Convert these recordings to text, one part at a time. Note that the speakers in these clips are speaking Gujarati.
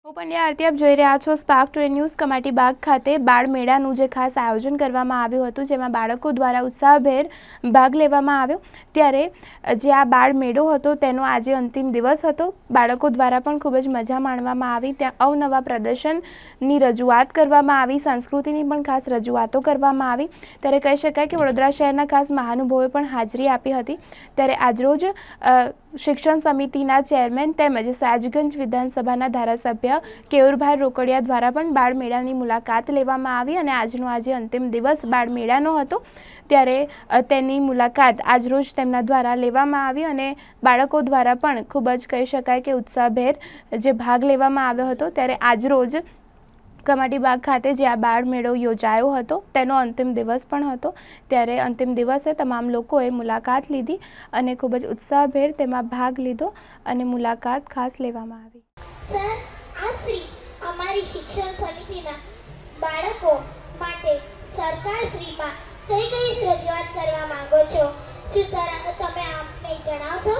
પંડ્યા આરતી આપ જોઈ રહ્યા છો Spark Today News. Kamati Baug ખાતે બાળ મેળાનું જે ખાસ આયોજન કરવામાં આવ્યું હતું, જેમાં બાળકો દ્વારા ઉત્સાહભેર ભાગ લેવામાં આવ્યો। ત્યારે જે આ બાળ મેળો હતો તેનો આજે અંતિમ દિવસ હતો। બાળકો દ્વારા પણ ખૂબ જ મજા માણવામાં આવી। ત્યાં અવનવા પ્રદર્શનની રજૂઆત કરવામાં આવી, સંસ્કૃતિની પણ ખાસ રજૂઆતો કરવામાં આવી। ત્યારે કહી શકાય કે વડોદરા શહેરના ખાસ મહાનુભાવોએ પણ હાજરી આપી હતી। ત્યારે આજરોજ શિક્ષણ સમિતિના ચેરમેન તેમજ સયાજગંજ વિધાનસભાના ધારાસભ્ય કેયુરભાઈ રોકડિયા દ્વારા પણ બાળ મેળાની મુલાકાત લેવામાં આવી અને આજનો આજે અંતિમ દિવસ બાળ મેળાનો હતો। ત્યારે તેની મુલાકાત આજરોજ તેમના દ્વારા લેવામાં આવી અને બાળકો દ્વારા પણ ખૂબ જ કહી શકાય કે ઉત્સાહભેર જે ભાગ લેવામાં આવ્યો હતો। ત્યારે આજરોજ કમાટી બાગ ખાતે જે આ બાળ મેળો યોજાયો હતો તેનો અંતિમ દિવસ પણ હતો। ત્યારે અંતિમ દિવસે તમામ લોકોએ મુલાકાત લીધી અને ખૂબ જ ઉત્સાહભેર તેમાં ભાગ લીધો અને મુલાકાત ખાસ લેવામાં આવી। સર, આપ શ્રી અમારી શિક્ષણ સમિતિના બાળકો માટે સરકાર શ્રીમાં કઈ રજૂઆત કરવા માંગો છો? શું તમે અમને જણાવશો?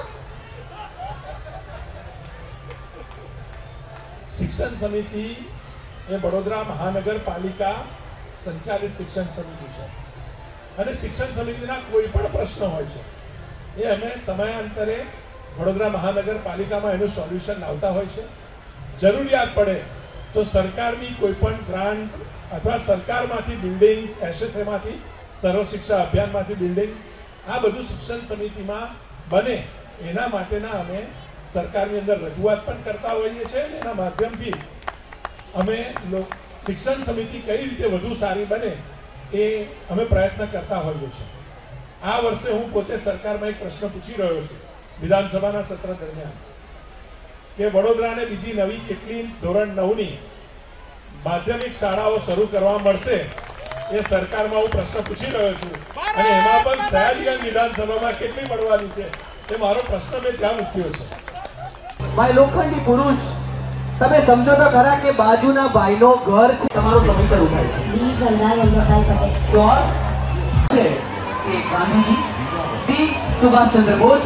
શિક્ષણ સમિતિ એ વડોદરા મહાનગરપાલિકા સંચાલિત શિક્ષણ સમિતિ છે અને શિક્ષણ સમિતિના કોઈ પણ પ્રશ્ન હોય છે એ અમે સમયાંતરે વડોદરા મહાનગરપાલિકામાં એનું સોલ્યુશન લાવતા હોય છે। જરૂરિયાત પડે તો સરકારની કોઈ પણ ગ્રાન્ટ અથવા સરકારમાંથી બિલ્ડિંગ્સ, એસએસએમાંથી સર્વ શિક્ષા અભિયાનમાંથી બિલ્ડિંગ્સ, આ બધું શિક્ષણ સમિતિમાં બને એના માટેના અમે સરકારની અંદર રજૂઆત પણ કરતા હોઈએ છીએ અને એના માધ્યમથી અમે શિક્ષણ સમિતિ કઈ રીતે વધુ સારી બને એ અમે પ્રયત્ન કરતા હોઈએ છીએ। આ વર્ષે હું પોતે સરકારમાં એક પ્રશ્ન પૂછી રહ્યો છું વિધાનસભાના સત્ર દરમિયાન કે વડોદરાને બીજી નવી કેટલી ધોરણ 9ની માધ્યમિક શાળાઓ શરૂ કરવા મળશે, એ સરકારમાં હું પ્રશ્ન પૂછી રહ્યો છું અને એમાં પણ સયાજગંજ વિધાનસભામાં કેટલી મળવાની છે એ મારો પ્રશ્ન મેં ત્યાં મૂક્યો છે। ભાઈ લોખંડી પુરુષ, તમે સમજો તો ખરા કે બાજુના ભાઈનો ઘર છે, તમારો સમીકરણ ઉઠાય છે। બી સરદાર વલ્લભભાઈ પટેલ શ્યોર છે કે ગાંધીજી, બી સુભાષચંદ્ર બોઝ।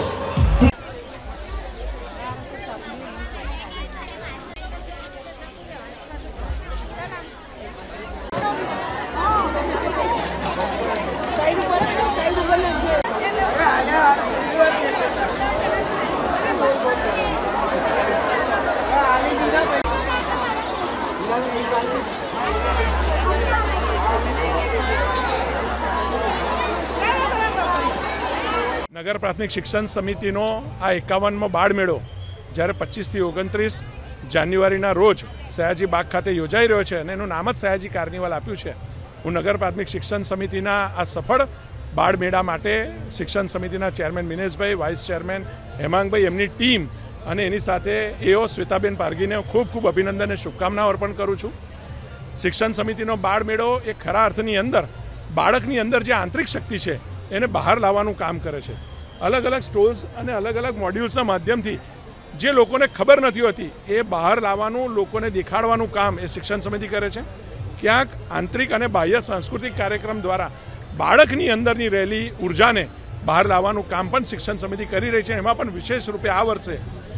નગર પ્રાથમિક શિક્ષણ સમિતિનો આ 51મો બાળ મેળો જ્યારે 25 થી 29 જાન્યુઆરીના રોજ સયાજી બાગ ખાતે યોજાઈ રહ્યો છે અને એનું નામ જ સયાજી કાર્નિવલ આપ્યું છે। હું નગર પ્રાથમિક શિક્ષણ સમિતિના આ સફળ બાળ મેળા માટે શિક્ષણ સમિતિના chairman Mineshbhai, vice chairman Hemangbhai, એમની ટીમ અને એની સાથે એઓ શ્વેતાબેન પારગીને ખૂબ ખૂબ અભિનંદન અને શુભકામનાઓ અર્પણ કરું છું। શિક્ષણ સમિતિનો બાળ મેળો એ ખરા અર્થની અંદર બાળકની અંદર જે આંતરિક શક્તિ છે એને બહાર લાવવાનું કામ કરે છે। અલગ અલગ સ્ટોલ્સ અને અલગ અલગ મોડ્યુલ્સના માધ્યમથી જે લોકોને ખબર નથી હોતી એ બહાર લાવવાનું, લોકોને દેખાડવાનું કામ એ શિક્ષણ સમિતિ કરે છે। ક્યાંક આંતરિક અને બાહ્ય સાંસ્કૃતિક કાર્યક્રમ દ્વારા બાળકની અંદરની રહેલી ઉર્જાને બહાર લાવવાનું કામ પણ શિક્ષણ સમિતિ કરી રહી છે। એમાં પણ વિશેષ રૂપે આ વર્ષે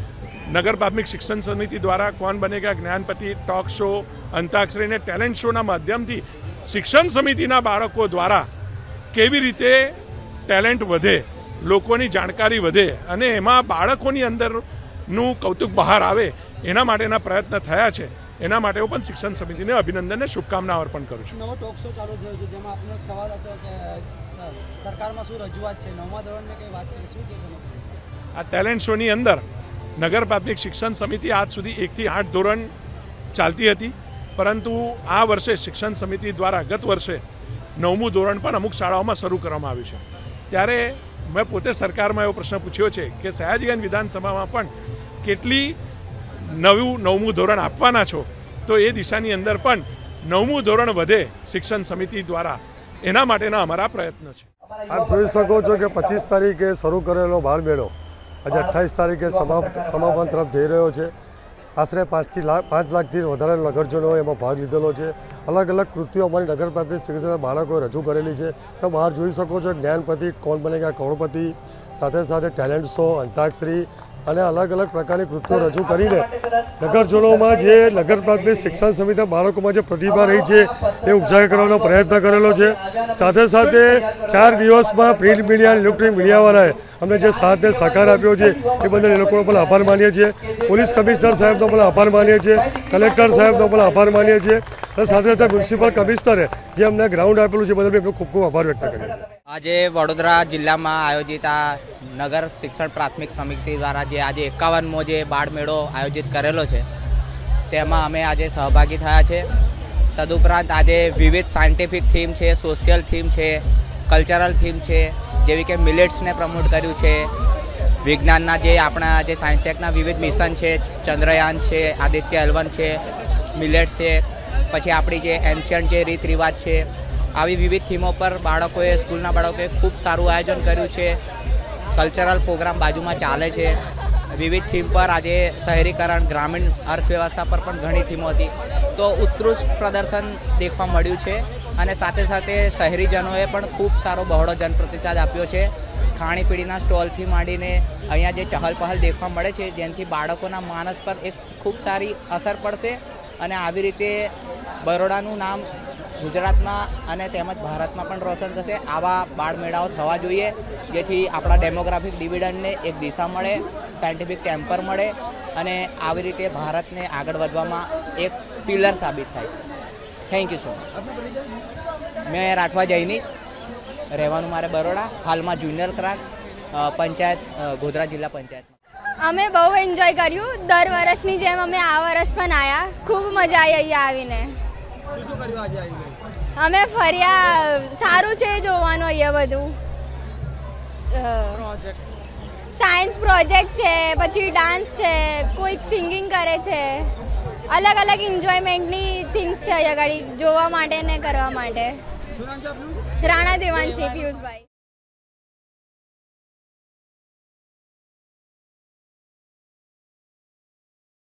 નગર પ્રાથમિક શિક્ષણ સમિતિ દ્વારા કોણ બનેગા જ્ઞાનપતિ, ટોક શો, અંતાક્ષરી અને ટેલેન્ટ શોના માધ્યમથી શિક્ષણ સમિતિના બાળકો દ્વારા કેવી રીતે ટેલેન્ટ વધે, લોકોની જાણકારી વધે અને એમાં બાળકોની અંદરનું કૌતુક બહાર આવે એના માટેના પ્રયત્ન થયા છે। એના માટે હું પણ શિક્ષણ સમિતિને અભિનંદન અને શુભકામનાઓ અર્પણ કરું છું। નવો ટોક શો ચાલુ થયો છે, જેમાં આપનો એક સવાલ હતો કે સરકારમાં શું રજૂઆત છે, 9મા ધોરણને કઈ વાત કરી, શું છે? આ ટેલેન્ટ શોની અંદર નગર પ્રાથમિક શિક્ષણ સમિતિ આજ સુધી 1 થી 8 ધોરણ ચાલતી હતી, પરંતુ આ વર્ષે શિક્ષણ સમિતિ દ્વારા ગત વર્ષે 9મું ધોરણ પણ અમુક શાળાઓમાં શરૂ કરવામાં આવ્યું છે। ત્યારે મેં પોતે સરકારમાં એવો પ્રશ્ન પૂછ્યો છે કે સયાજગંજ વિધાનસભામાં પણ કેટલી 9મું ધોરણ આપવાના છો, તો એ દિશાની અંદર પણ 9મું ધોરણ વધે શિક્ષણ સમિતિ દ્વારા એના માટેના અમારા પ્રયત્નો છે। આપ જોઈ શકો છો કે 25 તારીખે શરૂ કરેલો બાળ મેળો આજે 28 તારીખે સમાપન તરફ જઈ રહ્યો છે। આશરે 5 લાખથી વધારે નગરજનોએ એમાં ભાગ લીધેલો છે। અલગ અલગ કૃતિઓ અમારી નગર પ્રાથમિક શિક્ષણ બાળકોએ રજૂ કરેલી છે। તો બહાર જોઈ શકો છો જ્ઞાનપતિ, કોણ બનેગા કરોડપતિ, સાથે સાથે ટેલેન્ટ શો, અંતાક્ષરી, અને અલગ અલગ પ્રકારની કૃતિઓ રજૂ કરીને નગરજનોમાં જે નગર પ્રાથમિક શિક્ષણ સમિતિના બાળકોમાં જે પ્રતિભા રહી છે એ ઉજાગર કરવાનો પ્રયત્ન કરેલો છે. સાથે સાથે 4 દિવસમાં પ્રિન્ટ મીડિયા ઇલેક્ટ્રોનિક મીડિયાવાળાએ અમને જે સાથને સહકાર આપ્યો છે એ બદલ એ લોકોનો પણ આભાર માનીએ છીએ. પોલીસ કમિશનર સાહેબનો પણ આભાર માનીએ છીએ, કલેક્ટર સાહેબનો પણ આભાર માનીએ છીએ અને સાથે સાથે મ્યુનિસિપલ કમિશનરે જે અમને ગ્રાઉન્ડ આપેલું છે એ બદલ એમનો ખૂબ ખૂબ આભાર વ્યક્ત કરીએ છીએ. આજે વડોદરા જિલ્લામાં આયોજિત આ નગર શિક્ષણ પ્રાથમિક સમિતિ દ્વારા જે આજે 51મો જે બાળમેળો આયોજિત કરેલો છે તેમાં અમે આજે સહભાગી થયા છે. તદુપરાંત આજે વિવિધ સાયન્ટિફિક થીમ છે, સોશિયલ થીમ છે, કલ્ચરલ થીમ છે, જેવી કે મિલેટ્સને પ્રમોટ કર્યું છે. વિજ્ઞાનના જે આપણા જે સાયન્સ ટેકના વિવિધ મિશન છે, ચંદ્રયાન છે, આદિત્ય L1 છે, મિલેટ્સ છે, પછી આપણી જે એન્શિયન્ટ જે રીત રિવાજ છે, આવી વિવિધ થીમો પર સ્કૂલના બાળકોએ ખૂબ સારું આયોજન કર્યું છે. કલ્ચરલ પ્રોગ્રામ બાજુમાં ચાલે છે. વિવિધ થીમ પર આજે શહેરીકરણ, ગ્રામીણ અર્થવ્યવસ્થા પર પણ ઘણી થીમો હતી. તો ઉત્કૃષ્ટ પ્રદર્શન દેખવા મળ્યું છે અને સાથે સાથે શહેરીજનોએ પણ ખૂબ સારો બહોળો જનપ્રતિસાદ આપ્યો છે. ખાણીપીણીના સ્ટોલથી માંડીને અહીંયા જે ચહલપહલ દેખવા મળે છે જેનાથી બાળકોના માનસ પર એક ખૂબ સારી અસર પડશે અને આવી રીતે બરોડાનું નામ ગુજરાતમાં અને તેમજ ભારતમાં પણ રોશન થશે. આવા બાળમેળાઓ થવા જોઈએ જેથી આપણા ડેમોગ્રાફિક ડિવિડન્ડને એક દિશા મળે, સાયન્ટિફિક ટેમ્પર મળે અને આવી રીતે ભારતને આગળ વધવામાં એક પિલર સાબિત થાય. Thank you so much. મેં રાઠવા જૈનીશ, રહેવાનું મારે બરોડા, હાલમાં જુનિયર ક્લાર્ક પંચાયત ગોધરા જિલ્લા પંચાયત. અમે બહુ એન્જોય કર્યું. દર વર્ષની જેમ અમે આ વર્ષ પણ આવ્યા. ખૂબ મજા આવી અહીંયા આવીને. શું કર્યું આજે આવીને? અમે ફર્યા. સારું છે જોવાનું અહીંયા બધું. સાયન્સ પ્રોજેક્ટ છે, પછી ડાન્સ છે, કોઈક સિંગિંગ કરે છે. અલગ અલગ એન્જોયમેન્ટની થિંગ્સ છે અહીંયા આગળ જોવા માટે ને કરવા માટે. શું નામ છે આપનું? રાણા દેવાંશી પિયુષભાઈ.